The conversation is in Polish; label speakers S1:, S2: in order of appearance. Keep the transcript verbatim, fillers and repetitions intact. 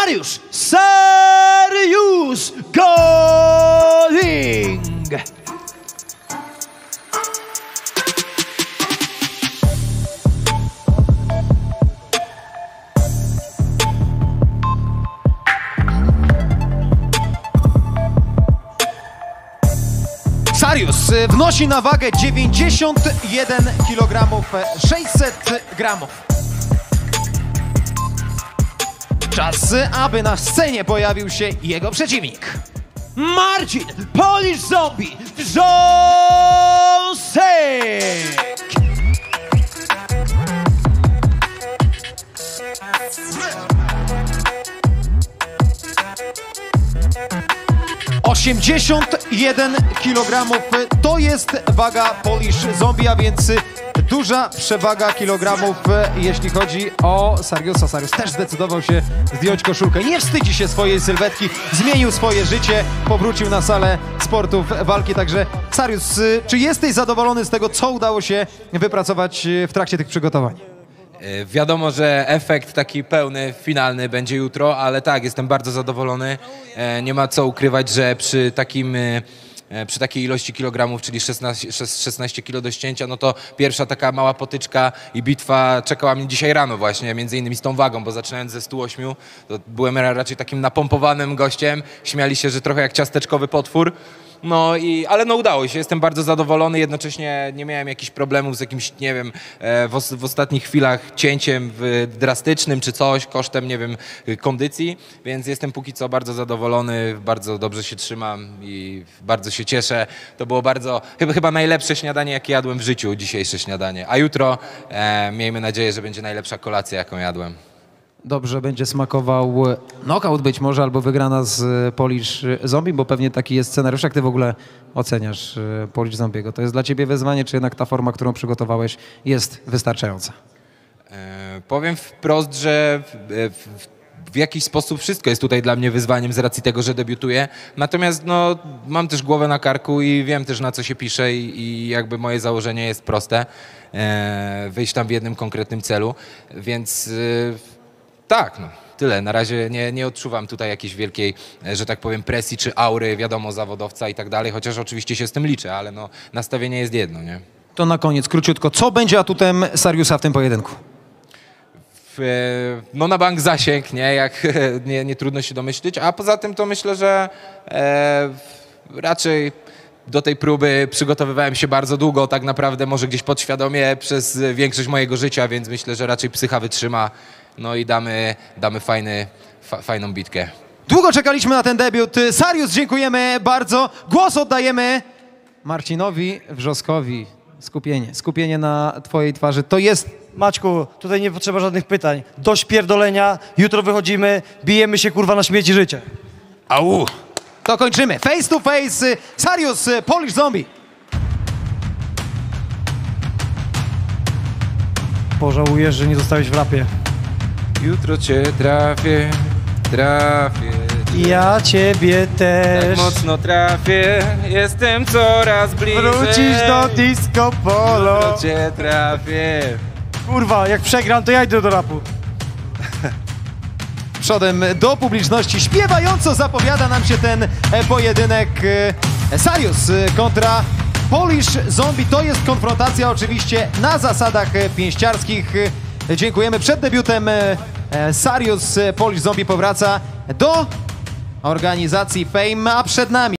S1: Mariusz Sariusz Goding. Sariusz wnosi na wagę dziewięćdziesiąt jeden kilogramów sześćset gramów. Czas, aby na scenie pojawił się jego przeciwnik. Marcin Polish Zombie Wrzosek! osiemdziesiąt jeden kilogramów to jest waga Polish Zombie, a więc duża przewaga kilogramów, jeśli chodzi o Sariusza. Sariusz też zdecydował się zdjąć koszulkę. Nie wstydzi się swojej sylwetki, zmienił swoje życie, powrócił na salę sportów walki. Także Sariusz, czy jesteś zadowolony z tego, co udało się wypracować w trakcie tych przygotowań?
S2: Wiadomo, że efekt taki pełny, finalny będzie jutro, ale tak, jestem bardzo zadowolony. Nie ma co ukrywać, że przy takim... przy takiej ilości kilogramów, czyli szesnaście, szesnaście kilo do ścięcia, no to pierwsza taka mała potyczka i bitwa czekała mnie dzisiaj rano właśnie, między innymi z tą wagą, bo zaczynając ze stu ośmiu, to byłem raczej takim napompowanym gościem, śmiali się, że trochę jak ciasteczkowy potwór. No i, ale no udało się, jestem bardzo zadowolony, jednocześnie nie miałem jakichś problemów z jakimś, nie wiem, w, os w ostatnich chwilach cięciem w drastycznym czy coś, kosztem, nie wiem, kondycji, więc jestem póki co bardzo zadowolony, bardzo dobrze się trzymam i bardzo się cieszę. To było bardzo, chyba, chyba najlepsze śniadanie, jakie jadłem w życiu, dzisiejsze śniadanie, a jutro e, miejmy nadzieję, że będzie najlepsza kolacja, jaką jadłem.
S1: Dobrze będzie smakował knockout być może, albo wygrana z Polish Zombie, bo pewnie taki jest scenariusz. Jak ty w ogóle oceniasz Polish Zombiego? To jest dla ciebie wyzwanie, czy jednak ta forma, którą przygotowałeś, jest wystarczająca?
S2: E, powiem wprost, że w, w, w jakiś sposób wszystko jest tutaj dla mnie wyzwaniem z racji tego, że debiutuję. Natomiast no, mam też głowę na karku i wiem też, na co się pisze i, i jakby moje założenie jest proste. E, wyjść tam w jednym konkretnym celu, więc... E, Tak, no, tyle. Na razie nie, nie odczuwam tutaj jakiejś wielkiej, że tak powiem, presji czy aury, wiadomo, zawodowca i tak dalej, chociaż oczywiście się z tym liczę, ale no, nastawienie jest jedno, nie?
S1: To na koniec, króciutko, co będzie atutem Sariusza w tym pojedynku?
S2: W, no na bank zasięg, nie? Jak nie, nie trudno się domyślić, a poza tym to myślę, że e, raczej... Do tej próby przygotowywałem się bardzo długo, tak naprawdę może gdzieś podświadomie przez większość mojego życia, więc myślę, że raczej psycha wytrzyma, no i damy, damy fajny, fa, fajną bitkę.
S1: Długo czekaliśmy na ten debiut. Sariusz, dziękujemy bardzo. Głos oddajemy Marcinowi Wrzoskowi. Skupienie, skupienie na twojej twarzy. To jest...
S3: Maćku, tutaj nie potrzeba żadnych pytań. Dość pierdolenia, jutro wychodzimy, bijemy się kurwa na śmierć i życie.
S1: Au! To kończymy. Face to face, Sariusz Polish Zombie.
S3: Pożałujesz, że nie zostałeś w rapie.
S2: Jutro cię trafię, trafię cię.
S3: Ja ciebie też.
S2: Tak mocno trafię, jestem coraz bliżej.
S3: Wrócisz do disco polo.
S2: Jutro cię trafię.
S3: Kurwa, jak przegram, to ja idę do rapu.
S1: Przodem do publiczności śpiewająco zapowiada nam się ten pojedynek. Sariusz kontra Polish Zombie. To jest konfrontacja oczywiście na zasadach pięściarskich. Dziękujemy. Przed debiutem Sariusz Polish Zombie powraca do organizacji Fame, a przed nami